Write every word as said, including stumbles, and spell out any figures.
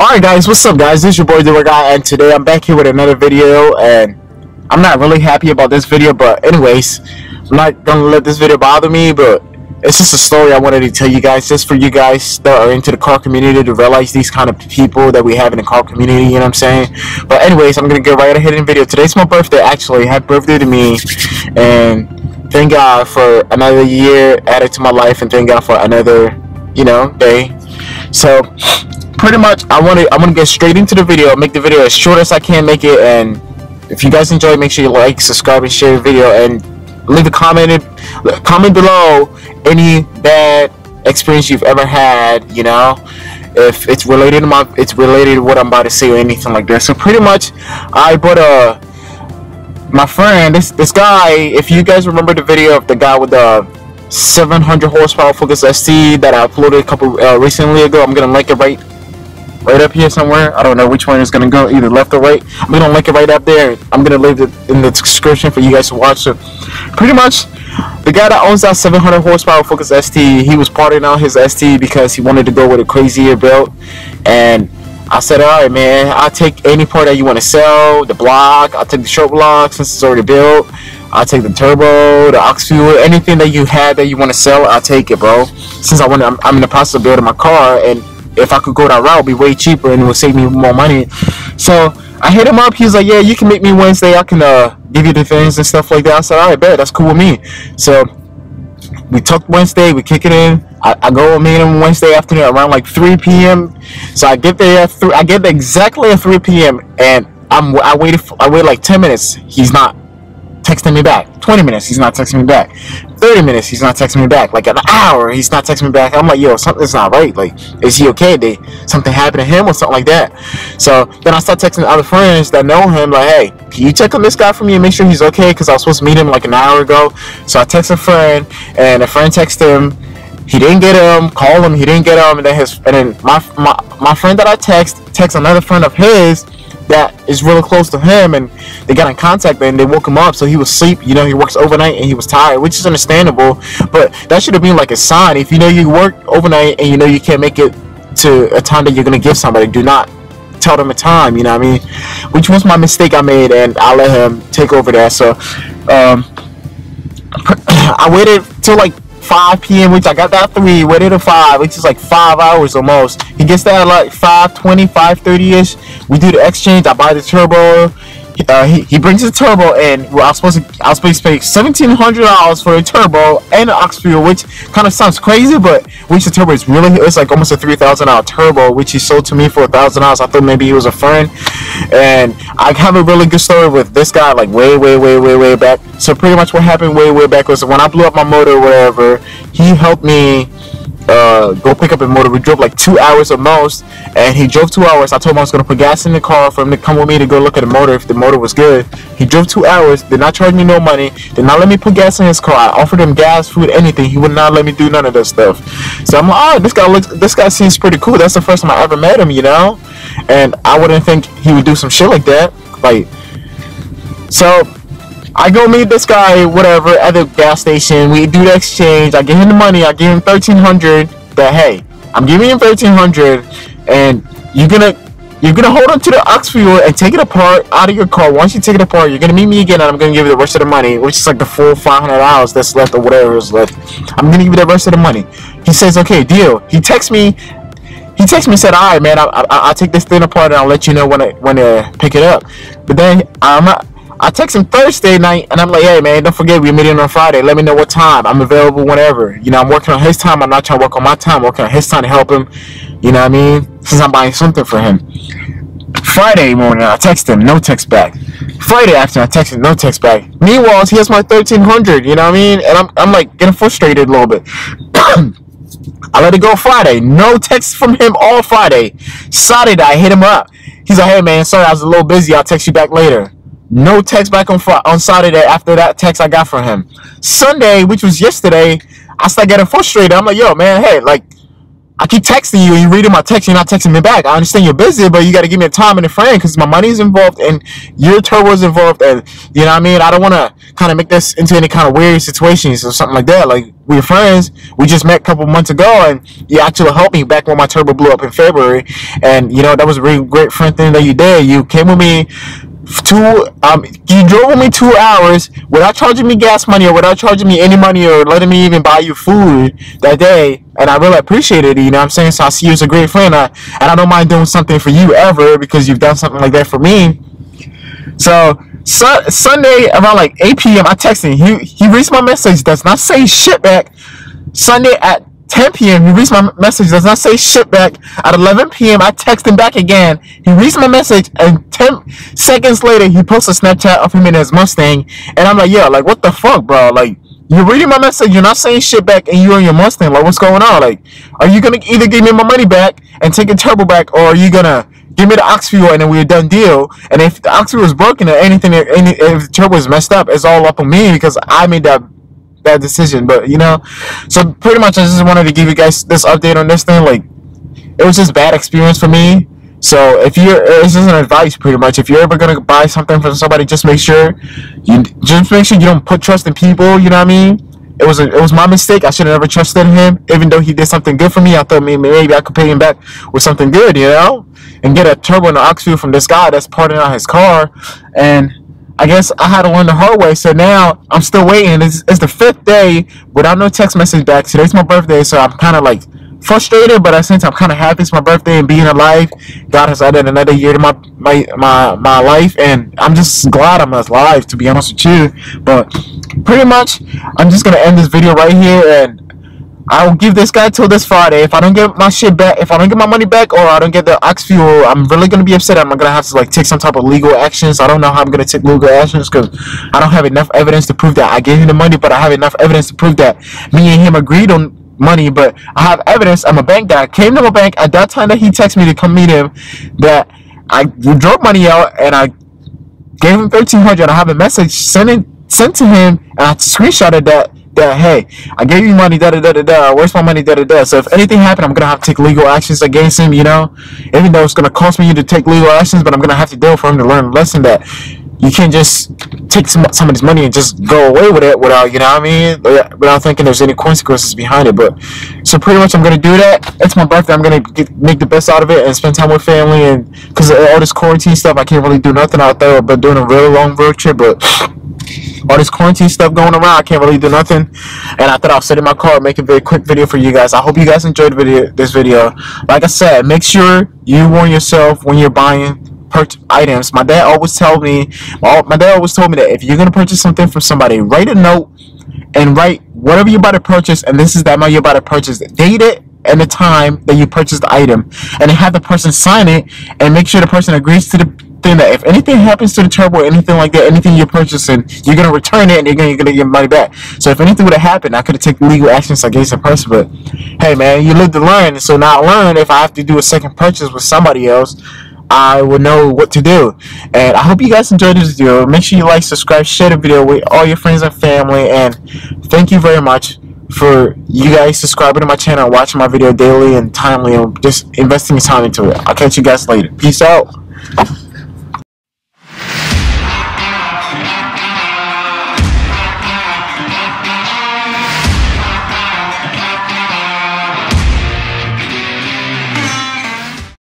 Alright guys, what's up guys? This is your boy Doer Guy, and today I'm back here with another video, and I'm not really happy about this video, but anyways, I'm not gonna let this video bother me, but it's just a story I wanted to tell you guys, just for you guys that are into the car community to realize these kind of people that we have in the car community, you know what I'm saying? But anyways, I'm gonna get right ahead in the video. Today's my birthday, actually. Happy birthday to me, and thank God for another year added to my life, and thank God for another, you know, day. So pretty much I want to I want to get straight into the video, make the video as short as I can make it, and if you guys enjoy, make sure you like, subscribe, and share the video, and leave a comment comment below any bad experience you've ever had, you know, if it's related to my it's related to what I'm about to say or anything like that. So pretty much I bought a my friend this this guy, if you guys remember the video of the guy with the seven hundred horsepower Focus S T that I uploaded a couple uh, recently ago, I'm gonna link it right right up here somewhere. I don't know which one is gonna go, either left or right. I'm gonna link it right up there. I'm gonna leave it in the description for you guys to watch. So pretty much the guy that owns that seven hundred horsepower Focus S T, he was parting out his S T because he wanted to go with a crazier build, and I said, alright man, I'll take any part that you want to sell, the block, I'll take the short block since it's already built, I'll take the turbo, the aux fuel, anything that you had that you want to sell, I'll take it, bro. Since I want, I'm, I'm in the process of building my car, and if I could go that route, it would be way cheaper and it would save me more money. So I hit him up. He's like, yeah, you can make me Wednesday. I can uh, give you the things and stuff like that. I said, all right, bet, that's cool with me. So we talked Wednesday. We kick it in. I, I go and meet him Wednesday afternoon around like three P M So I get there at th I get there exactly at three P M and I'm I waited for, I waited like ten minutes. He's not texting me back. twenty minutes, he's not texting me back. thirty minutes, he's not texting me back. Like an hour, he's not texting me back. I'm like, yo, something's not right. Like, is he okay? Did something happen to him or something like that? So then I start texting other friends that know him, like, hey, can you check on this guy for me and make sure he's okay? Because I was supposed to meet him like an hour ago. So I text a friend, and a friend texted him. He didn't get him. Call him. He didn't get him. And then his, and then my my my friend that I text text another friend of his that is really close to him, and they got in contact and they woke him up. So he was asleep, you know, he works overnight and he was tired, which is understandable, but that should have been like a sign. If you know you work overnight and you know you can't make it to a time that you're gonna give somebody, do not tell them a time, you know what I mean? Which was my mistake I made, and I let him take over that. So um I waited till like five P M, which I got that three, waited to five, which is like five hours almost. He gets there at like five twenty, five thirty ish. We do the exchange. I buy the turbo. Uh, he, he brings the turbo in. Well, I was supposed to I was supposed to pay seventeen hundred dollars for a turbo and the aux fuel, which kind of sounds crazy, but which the turbo is really, it's like almost a three thousand dollar turbo, which he sold to me for a thousand dollars. I thought maybe he was a friend, and I have a really good story with this guy, like way, way, way, way, way back. So pretty much what happened way, way back was when I blew up my motor or whatever, he helped me uh, go pick up a motor. We drove like two hours at most, and he drove two hours. I told him I was going to put gas in the car for him to come with me to go look at the motor if the motor was good. He drove two hours, did not charge me no money, did not let me put gas in his car. I offered him gas, food, anything. He would not let me do none of that stuff. So I'm like, oh, this guy looks, this guy seems pretty cool. That's the first time I ever met him, you know, and I wouldn't think he would do some shit like that. Like, so I go meet this guy, whatever, at the gas station. We do the exchange. I give him the money. I give him thirteen hundred. That, hey, I'm giving him thirteen hundred, and you're gonna you're gonna hold on to the aux fuel and take it apart out of your car. Once you take it apart, you're gonna meet me again, and I'm gonna give you the rest of the money, which is like the full five hundred dollars that's left or whatever is left. I'm gonna give you the rest of the money. He says, okay, deal. He texts me. He texted me and said, all right, man, I, I, I'll take this thing apart and I'll let you know when I when to pick it up. But then I'm not. I text him Thursday night, and I'm like, hey, man, don't forget, we're meeting on Friday. Let me know what time. I'm available whenever. You know, I'm working on his time. I'm not trying to work on my time. I'm working on his time to help him. You know what I mean? Since I'm buying something for him. Friday morning, I text him. No text back. Friday afternoon, I text him. No text back. Meanwhile, he has my thirteen hundred. You know what I mean? And I'm, I'm like, getting frustrated a little bit. I let it go Friday. No text from him all Friday. Saturday, I hit him up. He's like, hey, man, sorry, I was a little busy. I'll text you back later. No text back on Friday, on Saturday after that text I got from him. Sunday, which was yesterday, I started getting frustrated. I'm like, yo, man, hey, like, I keep texting you and you're reading my text, you're not texting me back. I understand you're busy, but you got to give me a time and a frame because my money's involved and your turbo's involved. And you know what I mean? I don't want to kind of make this into any kind of weird situations or something like that. Like, we're friends. We just met a couple months ago and you actually helped me back when my turbo blew up in February. And, you know, that was a really great friend thing that you did. You came with me two, um, you drove with me two hours without charging me gas money or without charging me any money or letting me even buy you food that day, and I really appreciated it, you know what I'm saying? So I see you as a great friend, I, and I don't mind doing something for you ever because you've done something like that for me. So, su Sunday around like eight P M I texted him, he, he reads my message, does not say shit back. Sunday at ten P M he reads my message, does not say shit back. At eleven P M I text him back again. He reads my message, and ten seconds later he posts a Snapchat of him in his Mustang, and I'm like, yo, like, what the fuck, bro? Like, you're reading my message, you're not saying shit back, and you're in your Mustang. Like, what's going on? Like, are you gonna either give me my money back and take a turbo back, or are you gonna give me the ox fuel and then we're done deal? And if the ox fuel is broken or anything, any, if the turbo is messed up, it's all up on me because I made that bad decision. But you know, so pretty much I just wanted to give you guys this update on this thing. Like, it was just bad experience for me. So if you're, it's just an advice pretty much, if you're ever gonna buy something from somebody, just make sure you just make sure you don't put trust in people, you know what I mean? It was a, it was my mistake. I should have never trusted him. Even though he did something good for me, I thought maybe, maybe I could pay him back with something good, you know, and get a turbo and an ox fuel from this guy that's parting out his car. And I guess I had to learn the hard way. So now I'm still waiting. It's, it's the fifth day without no text message back. Today's my birthday, so I'm kind of like frustrated, but at the same time I'm kind of happy it's my birthday and being alive. God has added another year to my my my my life, and I'm just glad I'm alive, to be honest with you. But pretty much I'm just gonna end this video right here, and I'll give this guy till this Friday. If I don't get my shit back, if I don't get my money back, or I don't get the ox fuel, I'm really gonna be upset. I'm gonna have to like take some type of legal actions. I don't know how I'm gonna take legal actions because I don't have enough evidence to prove that I gave him the money, but I have enough evidence to prove that me and him agreed on money. But I have evidence. I'm a bank guy. I came to my bank at that time that he texted me to come meet him, that I drove money out and I gave him thirteen hundred dollars. I have a message sent sent to him, and I screenshotted that. That hey, I gave you money, da da da da da. Where's my money, da da da. So if anything happened, I'm gonna have to take legal actions against him. You know, even though it's gonna cost me to take legal actions, but I'm gonna have to do it for him to learn a lesson that you can't just take some somebody's money and just go away with it without, you know what I mean, without thinking there's any consequences behind it. But so pretty much I'm gonna do that. It's my birthday. I'm gonna get, make the best out of it and spend time with family. And because of all this quarantine stuff, I can't really do nothing out there but doing a real long road trip. But all this quarantine stuff going around, I can't really do nothing. And I thought I'll sit in my car and make a very quick video for you guys. I hope you guys enjoyed video, this video. Like I said, make sure you warn yourself when you're buying items. My dad always told me, my dad always told me that if you're gonna purchase something from somebody, write a note and write whatever you're about to purchase, and this is the amount you're about to purchase. Date it and the time that you purchased the item, and then have the person sign it, and make sure the person agrees to the thing that if anything happens to the turbo or anything like that, anything you're purchasing, you're gonna return it and you're gonna, you're gonna get money back. So if anything would have happened, I could have taken legal actions against the person. But hey, man, you live to learn. So now I learn, if I have to do a second purchase with somebody else, I will know what to do. And I hope you guys enjoyed this video. Make sure you like, subscribe, share the video with all your friends and family. And thank you very much for you guys subscribing to my channel, watching my video daily and timely, and just investing time into it. I'll catch you guys later. Peace out.